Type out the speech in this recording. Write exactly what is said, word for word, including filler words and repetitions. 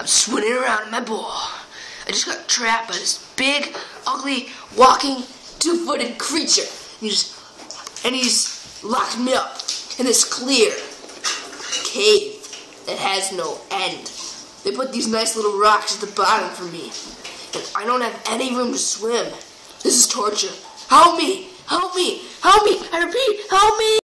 swimming around in my bowl. I just got trapped by this big, ugly, walking, two-footed creature. He just, and he's locked me up in this clear cave that has no end. They put these nice little rocks at the bottom for me, and I don't have any room to swim. This is torture. Help me! Help me! Help me! I repeat, help me!